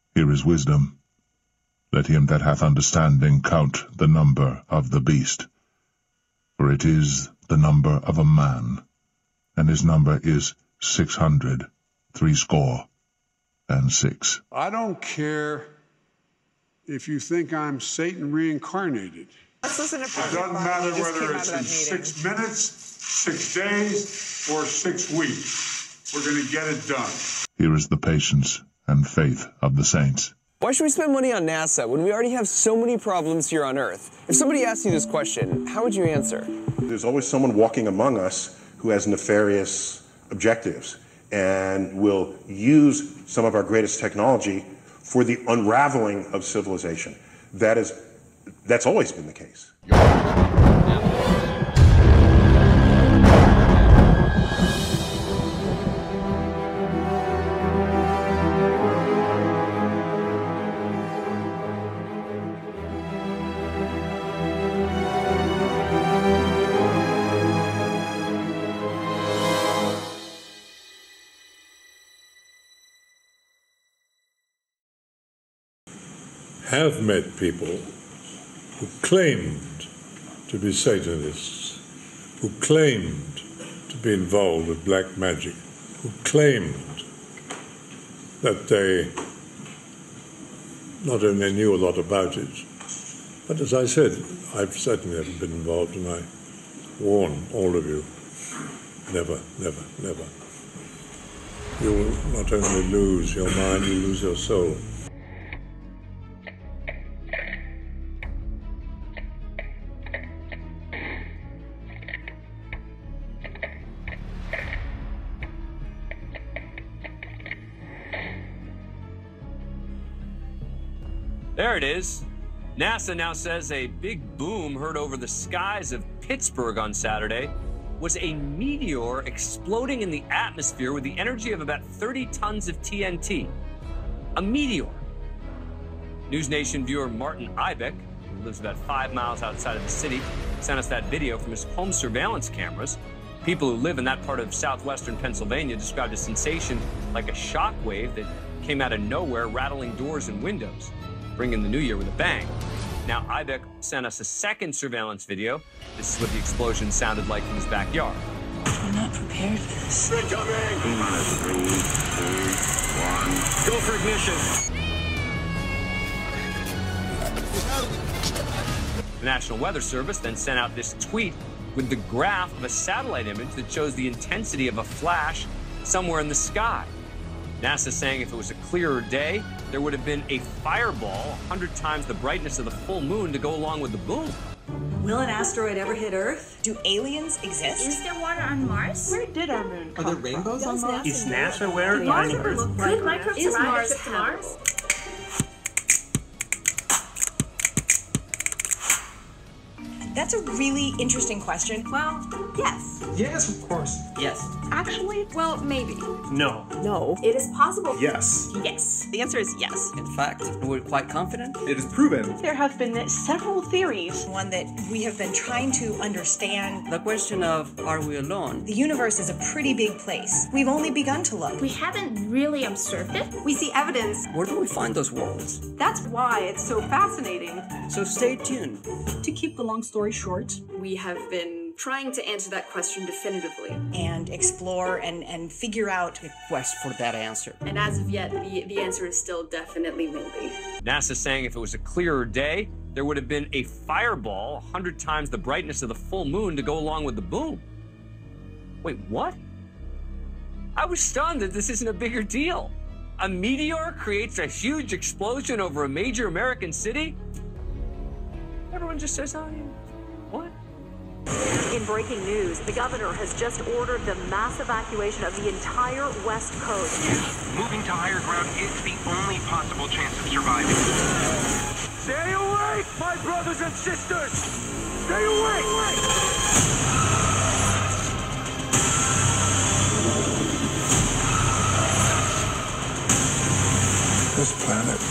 Here is wisdom. Let him that hath understanding count the number of the beast, for it is the number of a man, and his number is 666. I don't care if you think I'm Satan reincarnated. Let's listen to It doesn't matter whether it's in 6 minutes, 6 days, or 6 weeks. We're going to get it done. Here is the patience and faith of the saints. Why should we spend money on NASA when we already have so many problems here on Earth? If somebody asked you this question, how would you answer? There's always someone walking among us who has nefarious objectives and will use some of our greatest technology for the unraveling of civilization. That's always been the case. Have met people who claimed to be Satanists, who claimed to be involved with black magic, who claimed that they not only knew a lot about it, but as I said, I've certainly never been involved, and I warn all of you, never, never, never. You will not only lose your mind, you lose your soul. There it is. NASA now says a big boom heard over the skies of Pittsburgh on Saturday was a meteor exploding in the atmosphere with the energy of about 30 tons of TNT. A meteor. News Nation viewer Martin Ibeck, who lives about 5 miles outside of the city, sent us that video from his home surveillance cameras. People who live in that part of southwestern Pennsylvania described a sensation like a shock wave that came out of nowhere, rattling doors and windows, bringing the new year with a bang. Now, Ibeck sent us a second surveillance video. This is what the explosion sounded like in his backyard. I'm not prepared for this. Incoming! Minus 3, 2, 1. Go for ignition! The National Weather Service then sent out this tweet with the graph of a satellite image that shows the intensity of a flash somewhere in the sky. NASA saying if it was a clearer day, there would have been a fireball 100 times the brightness of the full moon to go along with the boom. Will an asteroid ever hit Earth? Do aliens exist? Is there water on Mars? Where did our moon come from? Are there rainbows on Mars? Is NASA aware of Mars ever look like Could microbes survive to Mars? That's a really interesting question. Well, yes. Yes, of course. Yes. Actually, well, maybe. No. No. It is possible. Yes. Yes. The answer is yes. In fact, we're quite confident. It is proven. There have been several theories. One that we have been trying to understand. The question of, are we alone? The universe is a pretty big place. We've only begun to look. We haven't really observed it. We see evidence. Where do we find those worlds? That's why it's so fascinating. So stay tuned. To keep the long story short, we have been trying to answer that question definitively. And explore and figure out the quest for that answer. And as of yet, the answer is still definitely maybe. NASA saying if it was a clearer day, there would have been a fireball 100 times the brightness of the full moon to go along with the boom. Wait, what? I was stunned that this isn't a bigger deal. A meteor creates a huge explosion over a major American city? Everyone just says, oh, yeah. What? In breaking news, the governor has just ordered the mass evacuation of the entire West Coast. Moving to higher ground is the only possible chance of surviving. Stay awake, my brothers and sisters! Stay awake! This planet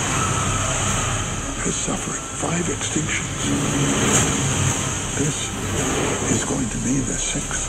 has suffered 5 extinctions. This is going to be the 6th.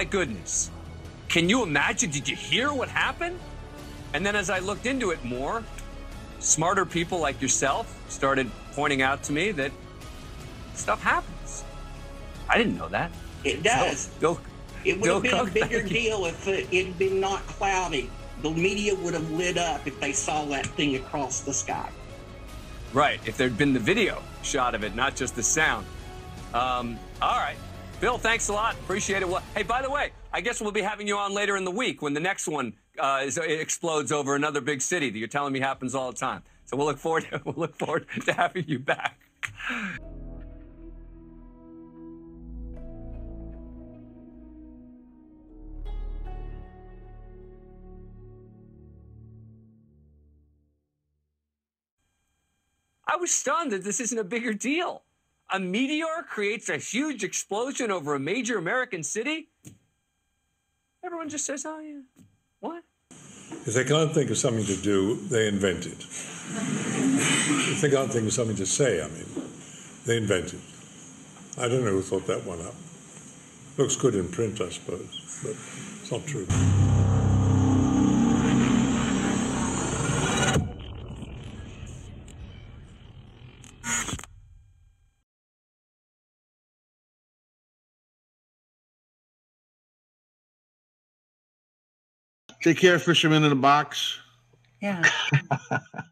my goodness. Can you imagine? Did you hear what happened? And then as I looked into it more, smarter people like yourself started pointing out to me that stuff happens. I didn't know that. It does. It would have been a bigger deal if it had been not cloudy. The media would have lit up if they saw that thing across the sky. Right, if there'd been the video shot of it, not just the sound. All right. Bill, thanks a lot. Appreciate it. Well, hey, by the way, I guess we'll be having you on later in the week when the next one explodes over another big city that you're telling me happens all the time. So we'll look forward to having you back. I was stunned that this isn't a bigger deal. A meteor creates a huge explosion over a major American city. Everyone just says, oh, yeah. What? If they can't think of something to do, they invent it. If they can't think of something to say, I mean, they invent it. I don't know who thought that one up. Looks good in print, I suppose, but it's not true. Take care, Fisherman in a box. Yeah.